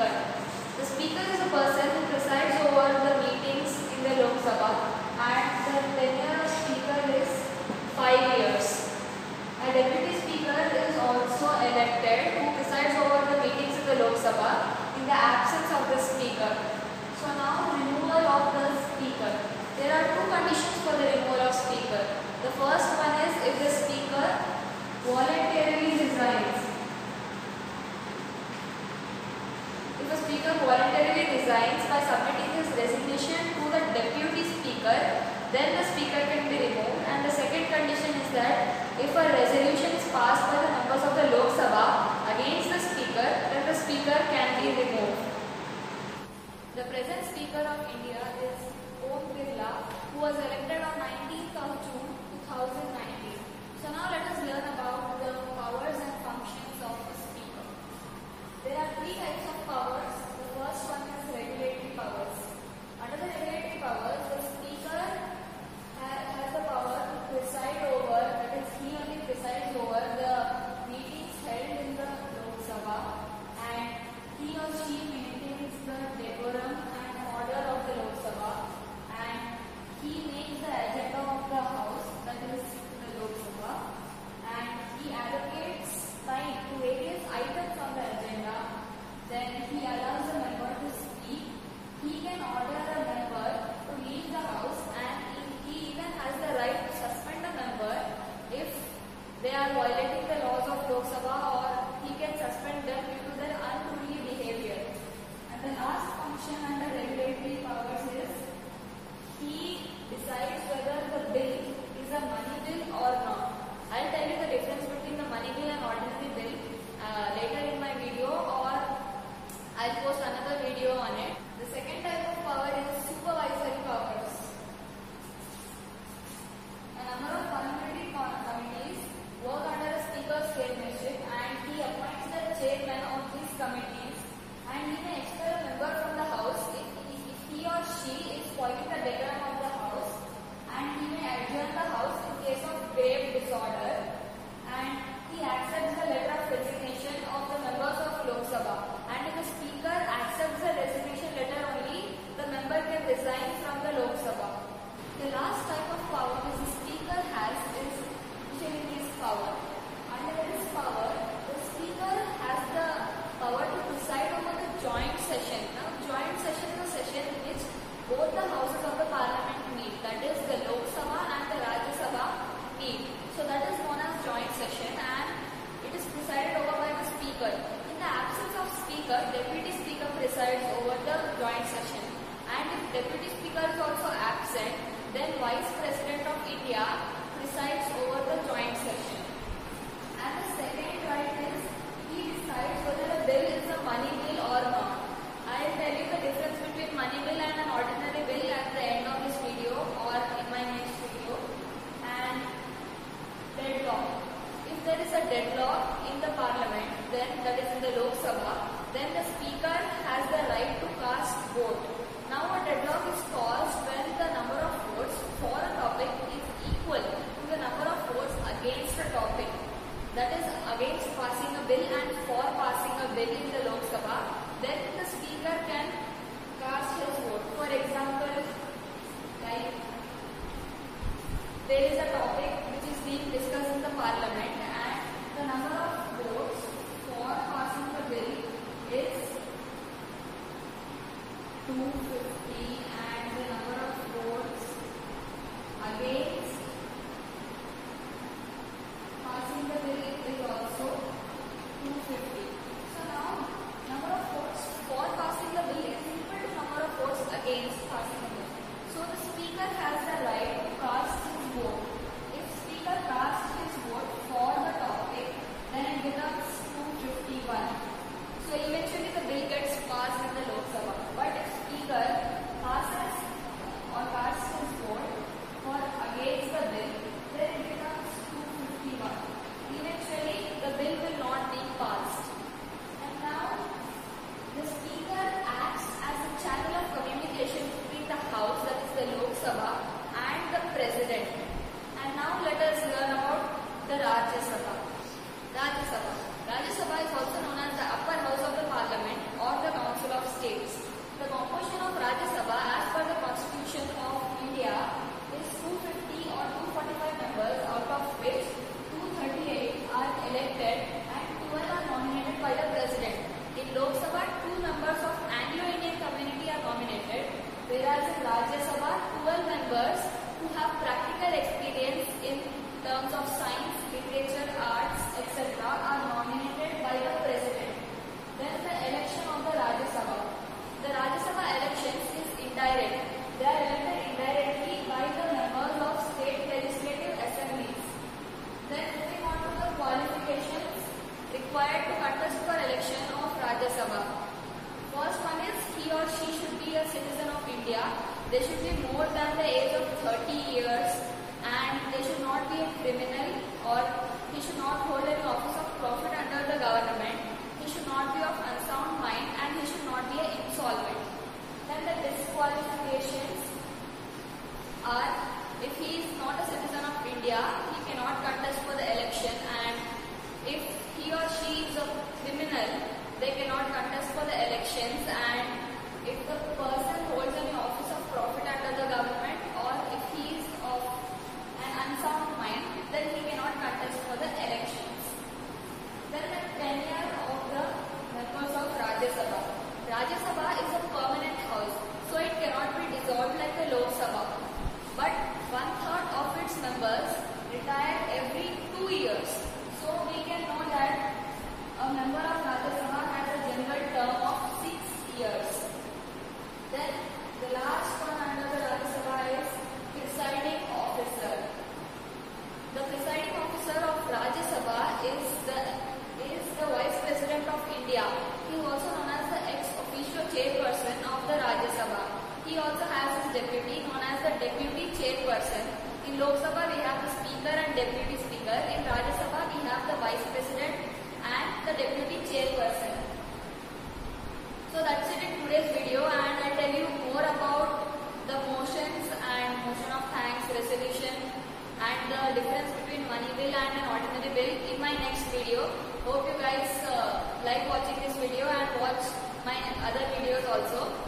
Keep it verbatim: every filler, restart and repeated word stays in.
speaker. The speaker is a person who presides over the meetings in the Lok Sabha, and the tenure of speaker is five years. A deputy speaker is also elected who presides over the meetings in the Lok Sabha in the absence of the speaker. So now removal of the speaker. There are two conditions for the removal of speaker. The first one is if the speaker voluntarily resigns. If a speaker voluntarily resigns by submitting his resignation to the deputy speaker, then the speaker can be removed. And the second condition is that if a resolution is passed by the members of the Lok Sabha against the speaker, then the speaker can be removed. The present speaker of India is Om Birla, who was elected on nineteenth of June two thousand nineteen. So now let us learn about the powers and functions of the speaker. There are three types of powers. The first one is regulatory powers. Under the regulatory powers, the speaker has the power to preside over, that is, he only presides over the meetings held in the Lok Sabha, and he or she maintains the decorum and order of the Lok Sabha, and he makes the agenda of the house, that is the Lok Sabha, and he allocates time to various items on the agenda. Then he allows the member to speak. He can order a member to leave the house, and he even has the right to suspend a member if they are violating the laws of Lok Sabha, or he can suspend them due to their unruly behavior. And the last function under regulatory powers is he decides whether the bill is a money bill or not. I'll tell you the difference between the money bill and ordinary bill uh, later in my video, or I'll post another video on it. The second type of power is supervisory powers. A number of parliamentary committees work under a speaker's chairmanship, and he appoints the chairman of these committees, and he may expel a member from the house if, if he or she is spoiling the decorum of the house, and he may adjourn the house in case of grave disorder, and he accepts the letter of resignation of the members of Lok Sabha, and if the speaker accepts the resignation letter only, the member can resign from the Lok Sabha. The last type of power which the speaker has is miscellaneous power. Under this power, the speaker has the power to preside over the joint session. Now, joint session is a session in which both the houses of the parliament meet, that is the Lok Sabha and the Rajya Sabha meet. So that is known as joint session, and it is presided over by the speaker. In the absence of speaker, deputy speaker presides over the joint session, and if deputy speaker is also absent, then Vice President of India presides over the joint session. And the second right is he decides whether a bill is a money bill or not. I will tell you the difference between money bill and an ordinary bill at the end of this video or in my next video. And deadlock. If there is a deadlock in the parliament, then that is in the Lok Sabha, then the speaker has the right to cast vote. Now a deadlock is caused when the number of votes for a topic is equal to the number of votes against a topic. That is against passing a bill and for passing a bill in the Lok Sabha, then the speaker can cast his vote. For example, like there is a topic which is being discussed in the parliament, and the number of votes for passing the bill is they should be more than the age of thirty years, and they should not be a criminal, or he should not hold any office of profit under the government. He should not be of unsound mind, and he should not be an insolvent. Then the disqualifications are, if he is not a citizen of India, he cannot contest for the election, and if he or she is a criminal, they cannot contest for the elections, and if the person holds any office of profit under the government, or if he is of an unsound mind, then he cannot contest for the elections. Then the tenure of the members of Rajya Sabha. Rajya Sabha is a permanent house, so it cannot be dissolved like the Lok Sabha. But one third of its members retire every two years. So we can know that a member of Rajya Sabha has a general term of six years. Then the last one under the Rajya Sabha is presiding officer. The presiding officer of Rajya Sabha is the is the Vice President of India. He is also known as the ex-officio chairperson of the Rajya Sabha. He also has his deputy known as the deputy chairperson. In Lok Sabha we have the speaker and deputy speaker. In Rajya Sabha we have the Vice President and the deputy chairperson. So that's it in today's video, and I'll tell you more about the motions and motion of thanks, resolution, and the difference between money bill and an ordinary bill in my next video. Hope you guys uh, like watching this video and watch my other videos also.